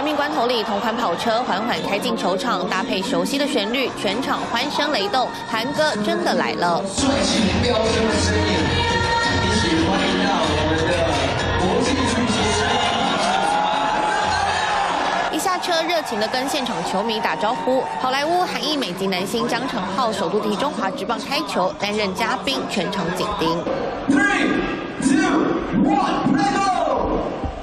命关头里，同款跑车缓缓开进球场，搭配熟悉的旋律，全场欢声雷动，韩哥真的来了。 竖起飙升的身影，一起欢迎到我们的国际巨星。 一下车，热情地跟现场球迷打招呼。好莱坞韩裔美籍男星张成浩首度替中华职棒开球，担任嘉宾，全场紧盯。3、2、1， play go！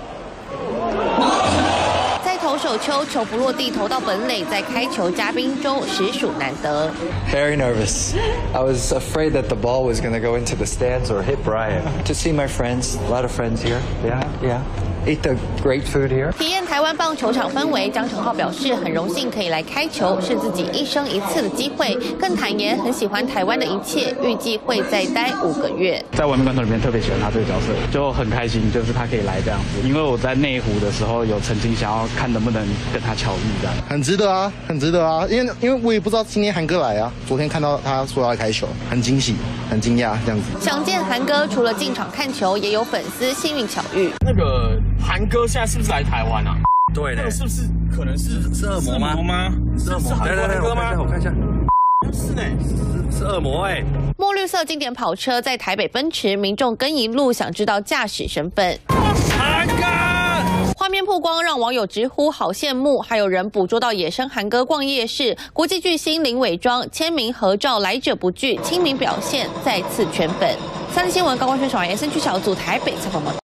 在投手丘，球不落地，投到本垒，在开球嘉宾中实属难得。 Very nervous. I was afraid that the ball was going to go into the stands or hit Brian. To see my friends, a lot of friends here. Yeah. Eat the great food here. 体验台湾棒球场氛围，张成浩表示很荣幸可以来开球，是自己一生一次的机会。更坦言很喜欢台湾的一切，预计会再待5个月。 在玩命关头里面特别喜欢他这个角色，就很开心，就是他可以来这样子。因为我在内湖的时候有曾经想要看能不能跟他巧遇这样。 很值得啊，很值得啊，因为我也不知道今天韩哥来啊，昨天看到他说要开球，很惊喜，很惊讶这样子。 想见韩哥，除了进场看球，也有粉丝幸运巧遇。 那个韩哥现在是不是来台湾啊？ 对的， 是不是可能是恶魔吗？ 是韩国哥吗？ 我看一下， 是呢， 是恶魔哎。 墨绿色经典跑车在台北奔驰，民众跟一路想知道驾驶身份。 韩哥！ 画面曝光，让网友直呼好羡慕，还有人捕捉到野生韩哥逛夜市，国际巨星林伟庄签名合照，来者不拒，亲民表现再次圈粉。3立新闻高光宣传SN区小组台北采访报道。